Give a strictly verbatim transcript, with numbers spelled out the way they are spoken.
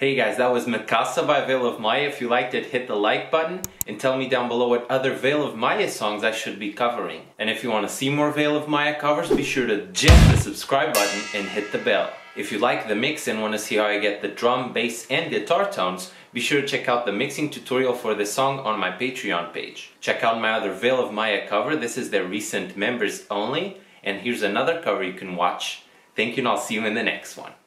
Hey guys, that was Mikasa by Veil of Maya. If you liked it, hit the like button and tell me down below what other Veil of Maya songs I should be covering. And if you want to see more Veil of Maya covers, be sure to jam the subscribe button and hit the bell. If you like the mix and want to see how I get the drum, bass and guitar tones, be sure to check out the mixing tutorial for this song on my Patreon page. Check out my other Veil of Maya cover. This is their recent members only. And here's another cover you can watch. Thank you and I'll see you in the next one.